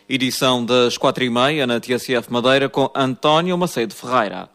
Edição das 4h30 na TSF Madeira com António Macedo Ferreira.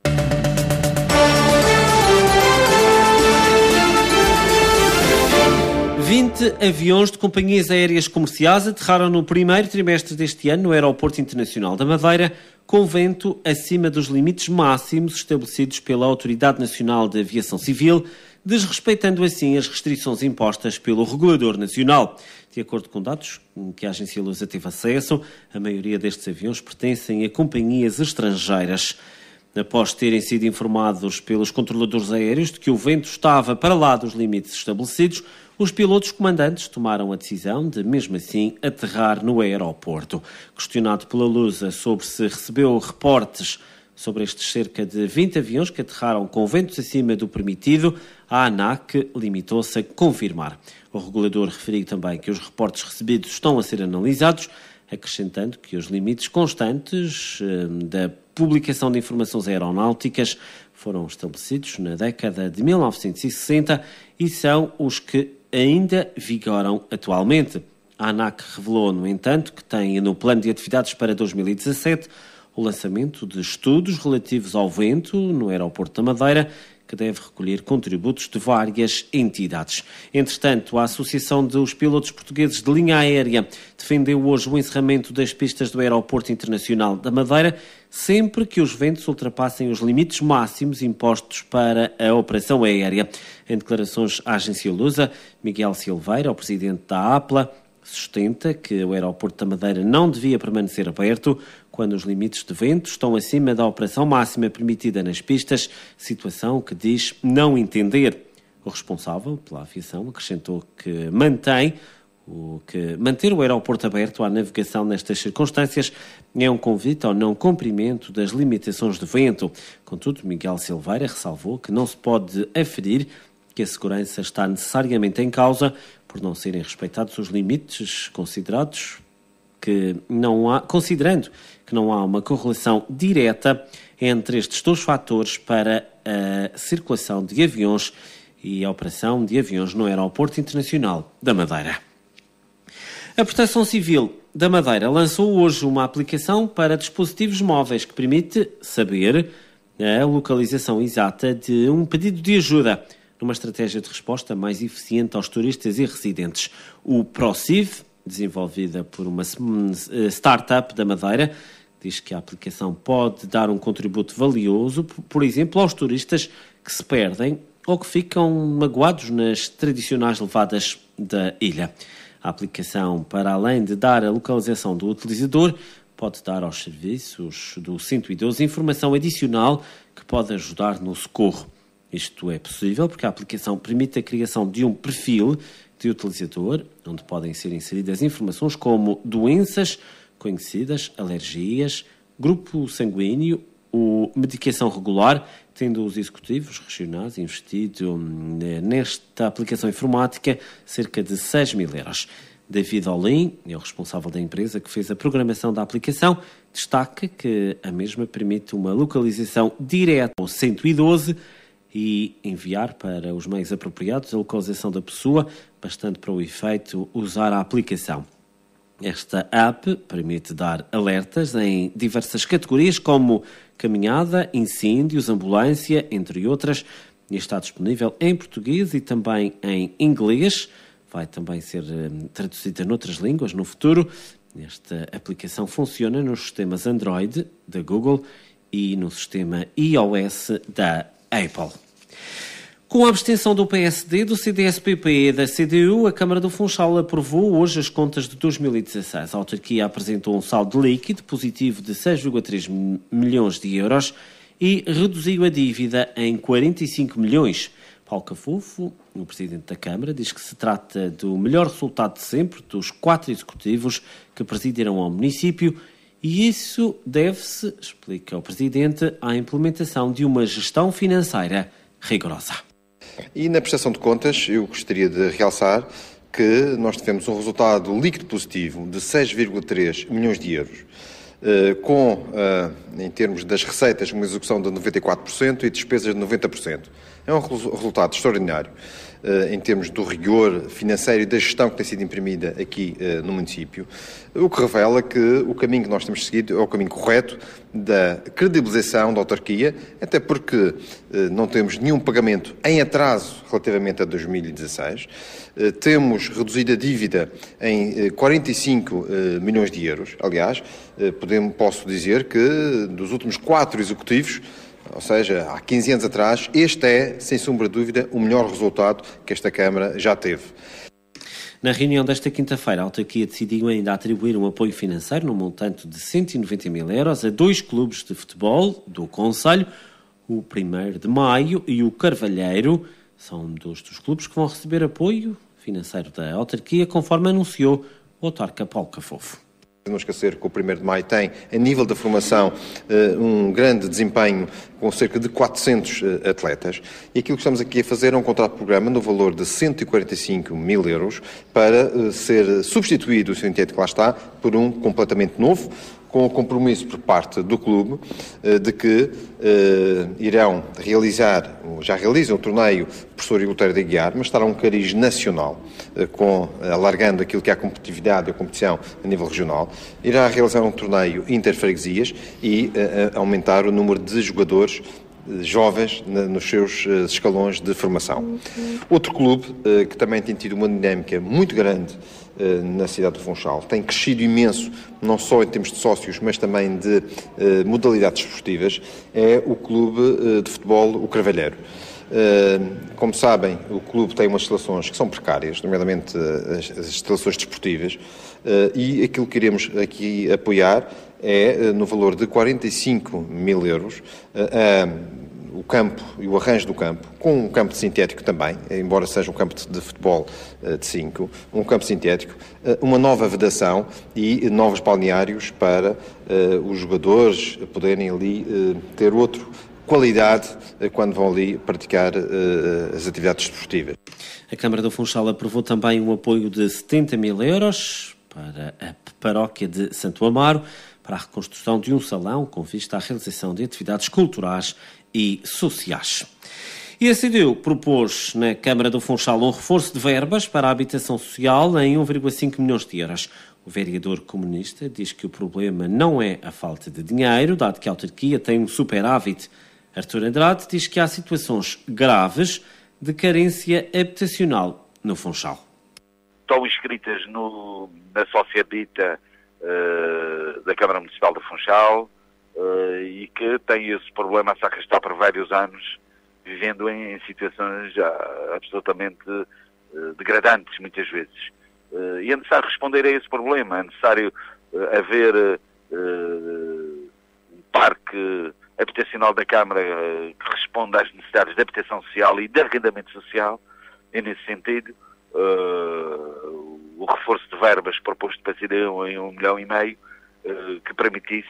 Vinte aviões de companhias aéreas comerciais aterraram no primeiro trimestre deste ano no Aeroporto Internacional da Madeira, com vento acima dos limites máximos estabelecidos pela Autoridade Nacional de Aviação Civil, desrespeitando assim as restrições impostas pelo Regulador Nacional. De acordo com dados que a Agência Lusa teve acesso, a maioria destes aviões pertencem a companhias estrangeiras. Após terem sido informados pelos controladores aéreos de que o vento estava para lá dos limites estabelecidos, os pilotos comandantes tomaram a decisão de, mesmo assim, aterrar no aeroporto. Questionado pela Lusa sobre se recebeu reportes sobre estes cerca de 20 aviões que aterraram com ventos acima do permitido, a ANAC limitou-se a confirmar. O regulador referiu também que os reportes recebidos estão a ser analisados, acrescentando que os limites constantes da publicação de informações aeronáuticas foram estabelecidos na década de 1960 e são os que ainda vigoram atualmente. A ANAC revelou, no entanto, que tem no plano de atividades para 2017 o lançamento de estudos relativos ao vento no aeroporto da Madeira, que deve recolher contributos de várias entidades. Entretanto, a Associação dos Pilotos Portugueses de Linha Aérea defendeu hoje o encerramento das pistas do Aeroporto Internacional da Madeira, sempre que os ventos ultrapassem os limites máximos impostos para a operação aérea. Em declarações à Agência Lusa, Miguel Silveira, o presidente da APLA, sustenta que o aeroporto da Madeira não devia permanecer aberto quando os limites de vento estão acima da operação máxima permitida nas pistas, situação que diz não entender. O responsável pela aviação acrescentou que manter o aeroporto aberto à navegação nestas circunstâncias é um convite ao não cumprimento das limitações de vento. Contudo, Miguel Silveira ressalvou que não se pode aferir que a segurança está necessariamente em causa por não serem respeitados os limites, considerando que não há uma correlação direta entre estes dois fatores para a circulação de aviões e a operação de aviões no Aeroporto Internacional da Madeira. A Proteção Civil da Madeira lançou hoje uma aplicação para dispositivos móveis que permite saber a localização exata de um pedido de ajuda, numa estratégia de resposta mais eficiente aos turistas e residentes. O ProCiv, desenvolvida por uma startup da Madeira, diz que a aplicação pode dar um contributo valioso, por exemplo, aos turistas que se perdem ou que ficam magoados nas tradicionais levadas da ilha. A aplicação, para além de dar a localização do utilizador, pode dar aos serviços do 112 informação adicional que pode ajudar no socorro. Isto é possível porque a aplicação permite a criação de um perfil de utilizador, onde podem ser inseridas informações como doenças conhecidas, alergias, grupo sanguíneo ou medicação regular, tendo os executivos regionais investido nesta aplicação informática cerca de 6.000 euros. David Olim, é o responsável da empresa que fez a programação da aplicação, destaca que a mesma permite uma localização direta ao 112 e enviar para os meios apropriados a localização da pessoa, bastante para o efeito usar a aplicação. Esta app permite dar alertas em diversas categorias como caminhada, incêndios, ambulância, entre outras, e está disponível em português e também em inglês. Vai também ser traduzida noutras línguas no futuro. Esta aplicação funciona nos sistemas Android da Google e no sistema iOS da Apple. Com a abstenção do PSD, do CDS-PP e da CDU, a Câmara do Funchal aprovou hoje as contas de 2016. A autarquia apresentou um saldo líquido positivo de 6,3 milhões de euros e reduziu a dívida em 45 milhões. Paulo Cafufo, o presidente da Câmara, diz que se trata do melhor resultado de sempre dos 4 executivos que presidiram ao município e isso deve-se, explica o presidente, à implementação de uma gestão financeira rigorosa. E na prestação de contas, eu gostaria de realçar que nós tivemos um resultado líquido positivo de 6,3 milhões de euros, em termos das receitas, uma execução de 94% e despesas de 90%. É um resultado extraordinário. em termos do rigor financeiro e da gestão que tem sido imprimida aqui no município, o que revela que o caminho que nós temos seguido é o caminho correto da credibilização da autarquia, até porque não temos nenhum pagamento em atraso relativamente a 2016, temos reduzido a dívida em 45 milhões de euros. Aliás, posso dizer que dos últimos 4 executivos, ou seja, há 15 anos atrás, este é, sem sombra de dúvida, o melhor resultado que esta Câmara já teve. Na reunião desta quinta-feira, a autarquia decidiu ainda atribuir um apoio financeiro no montante de 190 mil euros a 2 clubes de futebol do concelho, o 1º de Maio e o Carvalheiro. São 2 dos clubes que vão receber apoio financeiro da autarquia, conforme anunciou o autarca Paulo Cafofo. Não esquecer que o 1º de Maio tem, a nível da formação, um grande desempenho com cerca de 400 atletas. E aquilo que estamos aqui a fazer é um contrato-programa no valor de 145 mil euros para ser substituído o sintético que lá está por um completamente novo, com o compromisso por parte do clube de que já realizam o torneio Professor Eleutério de Aguiar, mas estará um cariz nacional, alargando aquilo que é a competitividade e a competição a nível regional. Irá realizar um torneio interfreguesias e aumentar o número de jogadores jovens nos seus escalões de formação. Outro clube que também tem tido uma dinâmica muito grande na cidade do Funchal, tem crescido imenso, não só em termos de sócios, mas também de modalidades esportivas, é o clube de futebol, o Carvalheiro. Como sabem, o clube tem umas instalações que são precárias, nomeadamente as instalações desportivas, e aquilo que iremos aqui apoiar é, no valor de 45 mil euros, o campo e o arranjo do campo, com um campo sintético também, embora seja um campo de futebol de 5, um campo sintético, uma nova vedação e novos balneários para os jogadores poderem ali ter outra qualidade quando vão ali praticar as atividades desportivas. A Câmara do Funchal aprovou também um apoio de 70 mil euros para a paróquia de Santo Amaro, para a reconstrução de um salão com vista à realização de atividades culturais e sociais. E a CDU propôs na Câmara do Funchal um reforço de verbas para a habitação social em 1,5 milhões de euros. O vereador comunista diz que o problema não é a falta de dinheiro, dado que a autarquia tem um superávit. Artur Andrade diz que há situações graves de carência habitacional no Funchal. Estão inscritas na Sociedade da Câmara Municipal do Funchal e que têm esse problema a se arrastar por vários anos, vivendo em situações absolutamente degradantes, muitas vezes. E é necessário responder a esse problema, é necessário haver um parque habitacional da Câmara que responda às necessidades de habitação social e de arrendamento social, e nesse sentido o reforço de verbas proposto para a CDU em 1,5 milhão que permitisse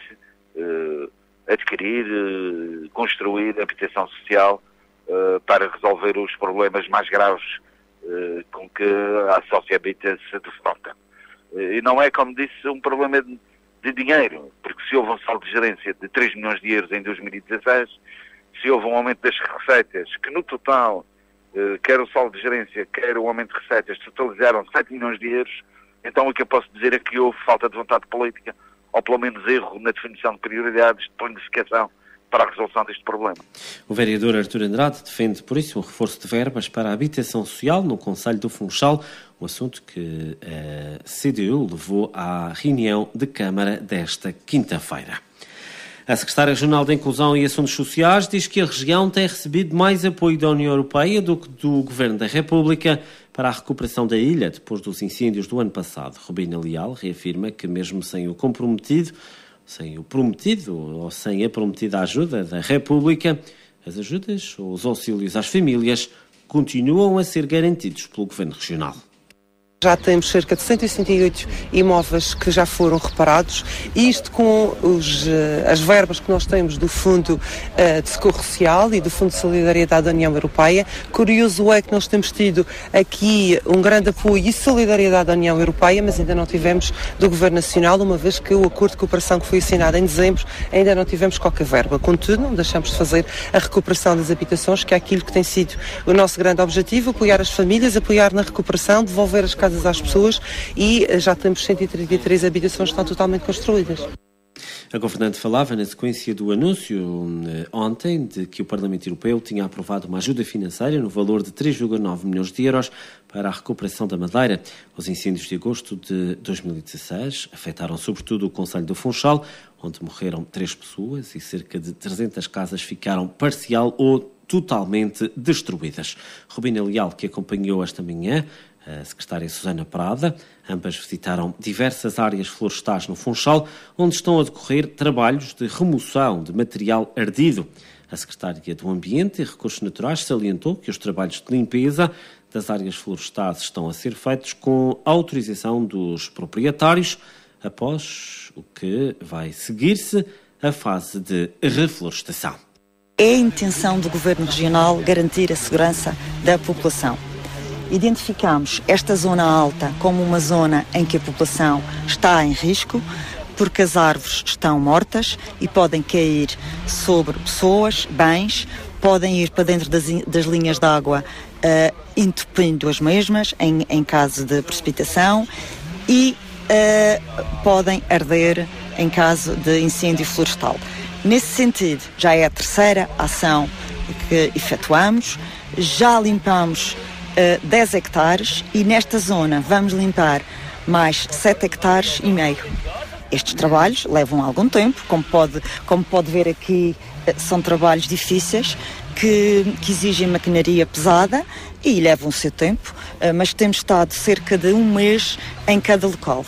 adquirir, construir habitação social para resolver os problemas mais graves com que a Sociedade se defronta. E não é, como disse, um problema de dinheiro, porque se houve um saldo de gerência de 3 milhões de euros em 2016, se houve um aumento das receitas, que no total, quer o saldo de gerência, quer o aumento de receitas, totalizaram 7 milhões de euros, então o que eu posso dizer é que houve falta de vontade política, ou pelo menos erro na definição de prioridades, de planificação para a resolução deste problema. O vereador Artur Andrade defende, por isso, um reforço de verbas para a habitação social no concelho do Funchal, um assunto que a CDU levou à reunião de Câmara desta quinta-feira. A secretária regional de Inclusão e Assuntos Sociais diz que a região tem recebido mais apoio da União Europeia do que do Governo da República para a recuperação da ilha depois dos incêndios do ano passado. Rubina Leal reafirma que mesmo sem o prometido ou sem a prometida ajuda da República, as ajudas ou os auxílios às famílias continuam a ser garantidos pelo Governo Regional. Já temos cerca de 168 imóveis que já foram reparados, isto com as verbas que nós temos do Fundo de Socorro Social e do Fundo de Solidariedade da União Europeia. Curioso é que nós temos tido aqui um grande apoio e solidariedade da União Europeia, mas ainda não tivemos do Governo Nacional, uma vez que o acordo de cooperação que foi assinado em dezembro, ainda não tivemos qualquer verba. Contudo, não deixamos de fazer a recuperação das habitações, que é aquilo que tem sido o nosso grande objetivo, apoiar as famílias, apoiar na recuperação, devolver as casas às pessoas, e já temos 133 habitações que estão totalmente construídas. A governante falava na sequência do anúncio ontem de que o Parlamento Europeu tinha aprovado uma ajuda financeira no valor de 3,9 milhões de euros para a recuperação da Madeira. Os incêndios de agosto de 2016 afetaram sobretudo o concelho do Funchal, onde morreram 3 pessoas e cerca de 300 casas ficaram parcial ou totalmente destruídas. Rubina Leal, que acompanhou esta manhã a secretária Susana Prada, ambas visitaram diversas áreas florestais no Funchal, onde estão a decorrer trabalhos de remoção de material ardido. A secretária do Ambiente e Recursos Naturais salientou que os trabalhos de limpeza das áreas florestais estão a ser feitos com autorização dos proprietários, após o que vai seguir-se a fase de reflorestação. É a intenção do Governo Regional garantir a segurança da população. Identificamos esta zona alta como uma zona em que a população está em risco, porque as árvores estão mortas e podem cair sobre pessoas, bens, podem ir para dentro das linhas de água, entupindo as mesmas em caso de precipitação, e podem arder em caso de incêndio florestal. Nesse sentido, já é a terceira ação que efetuamos, já limpamos 10 hectares e nesta zona vamos limpar mais 7,5 hectares. Estes trabalhos levam algum tempo, como pode ver aqui, são trabalhos difíceis que exigem maquinaria pesada e levam o seu tempo, mas temos estado cerca de 1 mês em cada local.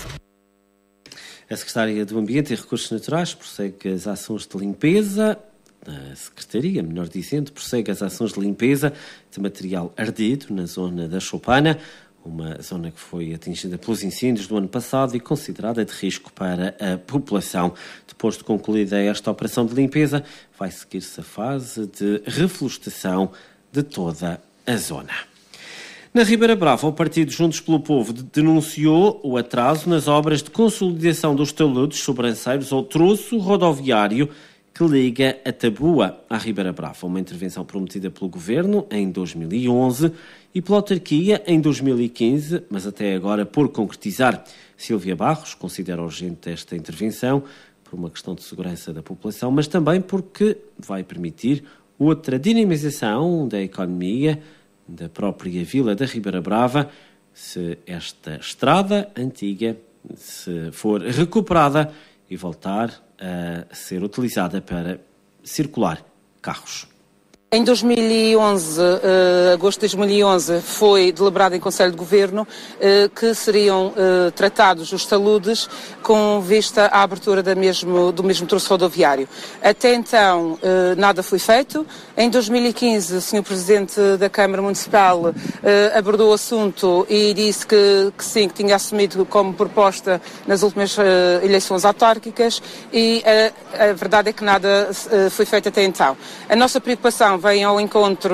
A secretária do Ambiente e Recursos Naturais prossegue as ações de limpeza. A Secretaria, melhor dizendo, prossegue as ações de limpeza de material ardido na zona da Choupana, uma zona que foi atingida pelos incêndios do ano passado e considerada de risco para a população. Depois de concluída esta operação de limpeza, vai seguir-se a fase de reflorestação de toda a zona. Na Ribeira Brava, o Partido Juntos pelo Povo denunciou o atraso nas obras de consolidação dos taludes, sobranceiros ou troço rodoviário que liga a Tabua à Ribeira Brava. Uma intervenção prometida pelo Governo em 2011 e pela autarquia em 2015, mas até agora por concretizar. Silvia Barros considera urgente esta intervenção por uma questão de segurança da população, mas também porque vai permitir outra dinamização da economia da própria vila da Ribeira Brava, se esta estrada antiga se for recuperada e voltar a ser utilizada para circular carros. Em 2011, agosto de 2011, foi deliberado em Conselho de Governo que seriam tratados os taludes com vista à abertura do mesmo troço rodoviário. Até então, nada foi feito. Em 2015, o Sr. Presidente da Câmara Municipal abordou o assunto e disse que sim, que tinha assumido como proposta nas últimas eleições autárquicas, e a verdade é que nada foi feito até então. A nossa preocupação vem ao encontro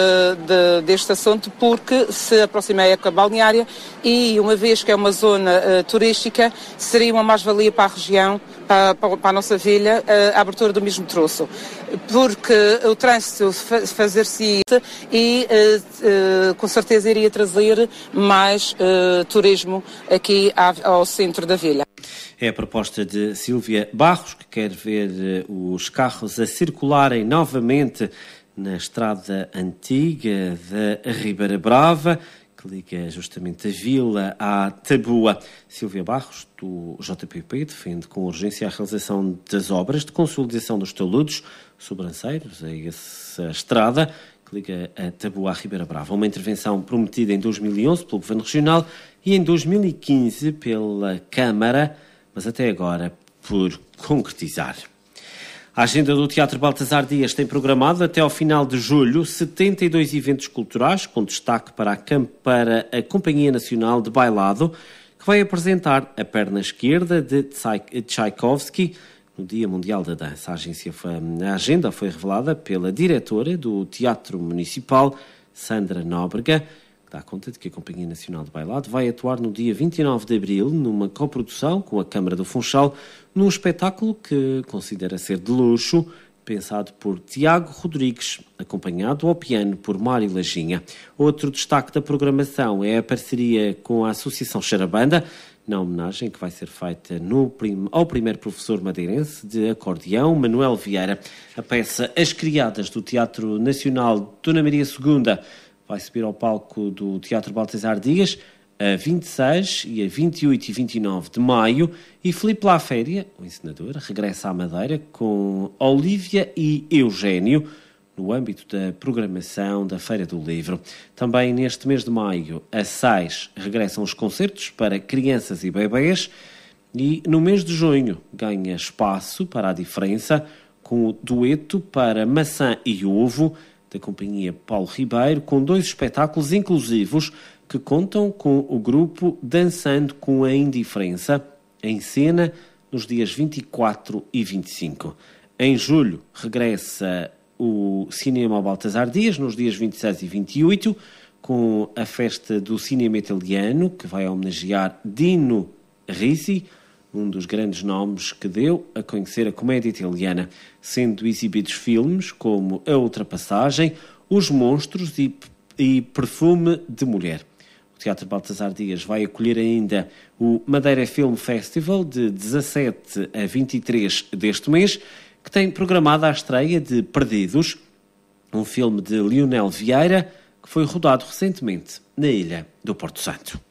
deste assunto porque se aproxima a época balneária e, uma vez que é uma zona turística, seria uma mais-valia para a região, para a nossa vila, a abertura do mesmo troço. Porque o trânsito fazer-se e com certeza iria trazer mais turismo aqui ao centro da vila. É a proposta de Silvia Barros, que quer ver os carros a circularem novamente na estrada antiga da Ribeira Brava, que liga justamente a vila à Tabua. Silvia Barros, do JPP, defende com urgência a realização das obras de consolidação dos taludes sobranceiros a essa estrada que liga a Tabua à Ribeira Brava. Uma intervenção prometida em 2011 pelo Governo Regional e em 2015 pela Câmara, mas até agora por concretizar. A agenda do Teatro Baltasar Dias tem programado até ao final de julho 72 eventos culturais, com destaque para a Companhia Nacional de Bailado, que vai apresentar A Perna Esquerda, de Tchaikovsky, no Dia Mundial da Dança. A agenda foi revelada pela diretora do Teatro Municipal, Sandra Nóbrega, que dá conta de que a Companhia Nacional de Bailado vai atuar no dia 29 de abril, numa coprodução com a Câmara do Funchal, num espetáculo que considera ser de luxo, pensado por Tiago Rodrigues, acompanhado ao piano por Mário Lajinha. Outro destaque da programação é a parceria com a Associação Charabanda, na homenagem que vai ser feita ao primeiro professor madeirense de acordeão, Manuel Vieira. A peça As Criadas, do Teatro Nacional Dona Maria II, vai subir ao palco do Teatro Baltasar Dias a 26 e a 28 e 29 de maio, e Filipe Laféria, o encenador, regressa à Madeira com Olívia e Eugénio, no âmbito da programação da Feira do Livro. Também neste mês de maio, a 6, regressam os concertos para crianças e bebés, e no mês de junho ganha espaço para a diferença com o dueto para Maçã e Ovo, da Companhia Paulo Ribeiro, com 2 espetáculos inclusivos que contam com o grupo Dançando com a Indiferença, em cena nos dias 24 e 25. Em julho, regressa o Cinema ao Baltasar Dias, nos dias 26 e 28, com a Festa do Cinema Italiano, que vai homenagear Dino Risi, um dos grandes nomes que deu a conhecer a comédia italiana, sendo exibidos filmes como A Ultrapassagem, Os Monstros e Perfume de Mulher. O Teatro Baltasar Dias vai acolher ainda o Madeira Film Festival, de 17 a 23 deste mês, que tem programada a estreia de Perdidos, um filme de Lionel Vieira, que foi rodado recentemente na ilha do Porto Santo.